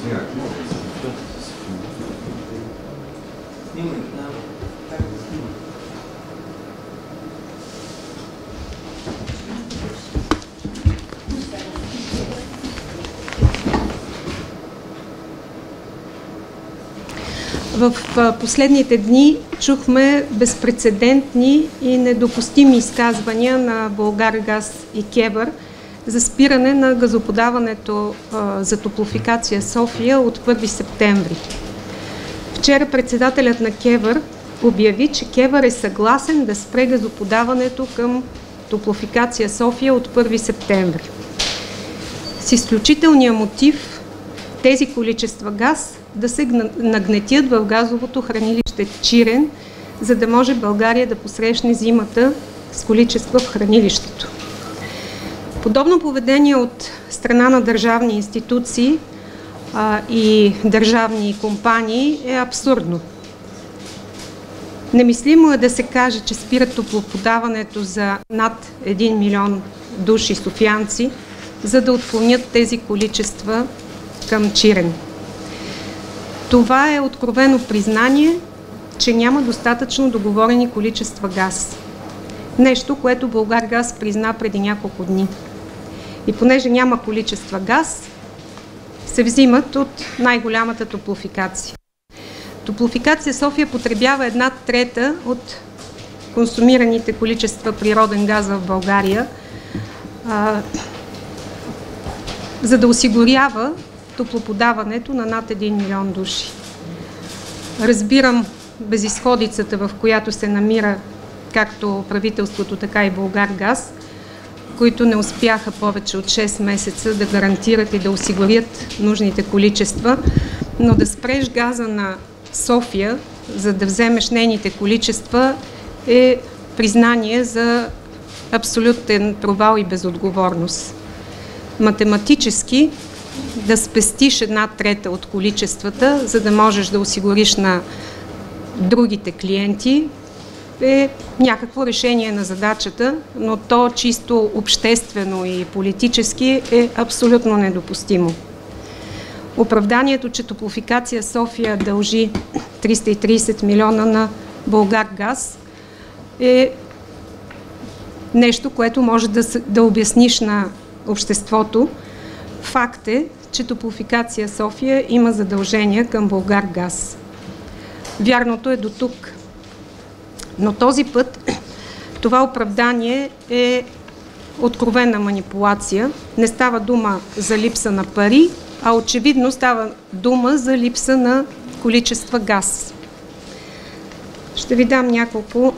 В последните дни чухме безпрецедентни и недопустими изказвания на Булгаргаз и КЕВР за спиране на газоподаването за Топлофикация София от 1 септември. Вчера председателят на КЕВР обяви, че КЕВР е съгласен да спре газоподаването към Топлофикация София от 1 септември. С изключителния мотив тези количества газ да се нагнетят в газовото хранилище Чирен, за да може България да посрещне зимата с количества в хранилището. Подобно поведение от страна на държавни институции и държавни компании е абсурдно. Немислимо е да се каже, че спират топлоподаването за над 1 милион души софиянци, за да отклонят тези количества към Чирен. Това е откровено признание, че няма достатъчно договорени количества газ. Нещо, което Булгаргаз призна преди няколко дни. И понеже няма количества газ, се взимат от най-голямата топлофикация. Топлофикация София потребява 1/3 от консумираните количества природен газ в България, за да осигурява топлоподаването на над 1 милион души. Разбирам безизходицата, в която се намира както правителството, така и Булгаргаз, които не успяха повече от 6 месеца да гарантират и да осигурят нужните количества, но да спреш газа на София, за да вземеш нейните количества, е признание за абсолютен провал и безотговорност. Математически да спестиш 1/3 от количествата, за да можеш да осигуриш на другите клиенти, е някакво решение на задачата, но то чисто обществено и политически е абсолютно недопустимо. Оправданието, че Топлофикация София дължи 330 милиона на Булгаргаз, е нещо, което може да обясниш на обществото. Факт е, че Топлофикация София има задължения към Булгаргаз. Вярното е до тук. Но този път това оправдание е откровена манипулация. Не става дума за липса на пари, а очевидно става дума за липса на количества газ. Ще ви дам няколко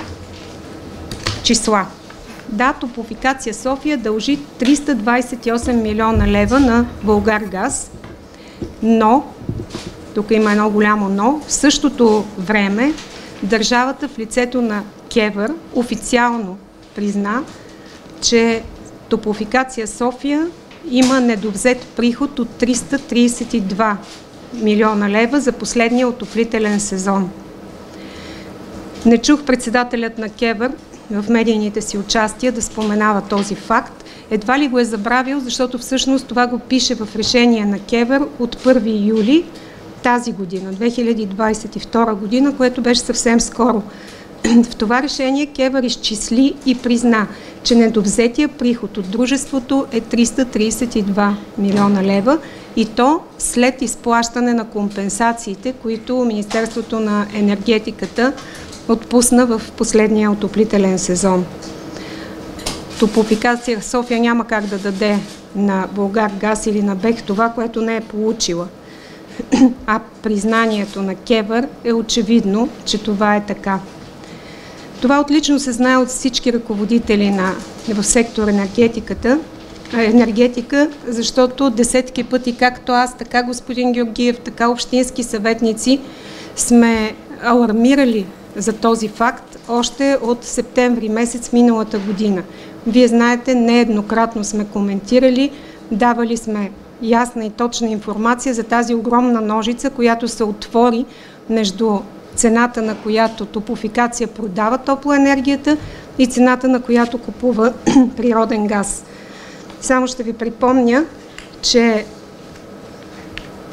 числа. Да, Топлофикация София дължи 328 милиона лева на Булгаргаз, но, тук има едно голямо но, в същото време държавата в лицето на КЕВР официално призна, че Топлофикация София има недовзет приход от 332 милиона лева за последния отоплителен сезон. Не чух председателят на КЕВР в медийните си участия да споменава този факт. Едва ли го е забравил, защото всъщност това го пише в решение на КЕВР от 1 юли тази година, 2022 година, което беше съвсем скоро. В това решение КЕВР изчисли и призна, че недовзетия приход от дружеството е 332 милиона лева и то след изплащане на компенсациите, които Министерството на енергетиката отпусна в последния отоплителен сезон. Топлофикация София няма как да даде на Булгаргаз или на БЕХ това, което не е получила. А признанието на КЕВР е очевидно, че това е така. Това отлично се знае от всички ръководители в сектор енергетика, защото десетки пъти, както аз, така господин Георгиев, така общински съветници, сме алармирали за този факт още от септември месец миналата година. Вие знаете, нееднократно сме коментирали, давали сме ясна и точна информация за тази огромна ножица, която се отвори между цената, на която Топлофикация продава топлоенергията и цената, на която купува природен газ. Само ще ви припомня, че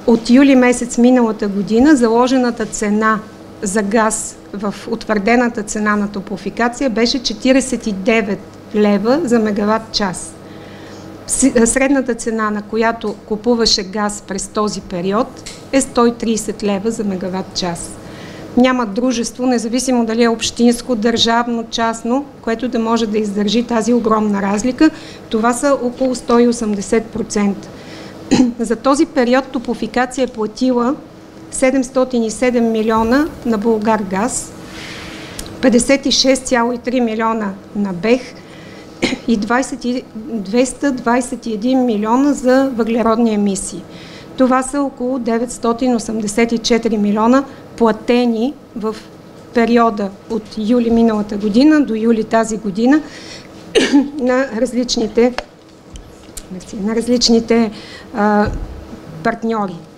От юли месец миналата година заложената цена за газ в утвърдената цена на Топлофикация беше 49 лева за мегаватт час. Средната цена, на която купуваше газ през този период, е 130 лева за мегаватт час. Няма дружество, независимо дали е общинско, държавно, частно, което да може да издържи тази огромна разлика. Това са около 180%. За този период Топлофикация е платила 707 милиона на Булгаргаз, 56,3 милиона на БЕХ и 221 милиона за въглеродни емисии. Това са около 984 милиона платени в периода от юли миналата година до юли тази година на различните партньори.